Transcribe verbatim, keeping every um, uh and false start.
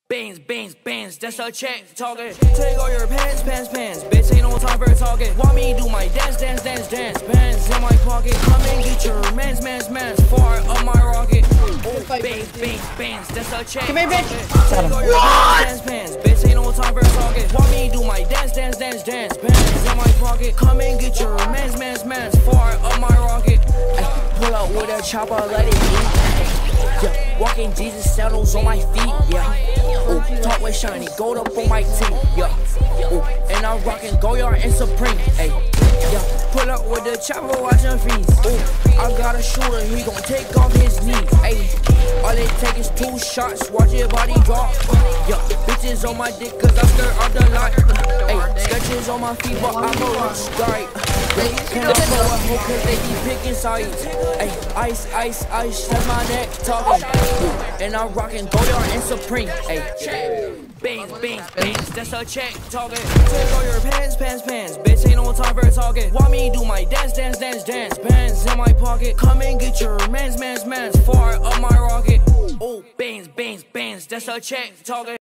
Bands, bands, bands, that's a check talking. Take all your pants, pants, pants. Bitch, ain't no time for talking. Want me do my dance, dance, dance, dance. Bands in my pocket. Come and get your mans, mans, mans. Far up my rocket. Oh, bands, bands, bands, that's a check. Come here, bitch. Take all your pants, pants, pants. Bitch, ain't no time for talking. Want me do my dance, dance, dance, dance. Bands in my pocket. Come and get your mans, mans, mans. Far up my rocket. Ay, pull up with a chopper, let it eat. Yeah, walking Jesus sandals on my feet. Yeah. Ooh, talk with shiny, gold up on my team, yeah. Ooh, and I'm rocking Goyard and Supreme, ayy. Yeah, pull up with the chopper, watching fees. Ooh, I got a shooter, he gon' take off his knees, ayy. All they take is two shots, watch your body drop. Yeah, bitches on my dick, cause I stir up the lot. Ayy, sketches on my feet, but I'm a rock star. They can't go a hoe cause they be picking sides. Ayy, ice, ice, ice, that's my neck talking. Ooh, and I'm rocking Goyard and Supreme, ayy. Bangs, bangs, bangs, that's a check talking. Take all your pants, pants, pants. Bitch, ain't no time for talking. Want me do my dance, dance, dance, dance. Bands in my pocket. Come and get your mans, mans, mans. Far up my rocket. Oh, bangs, bangs, bangs, that's a check talking.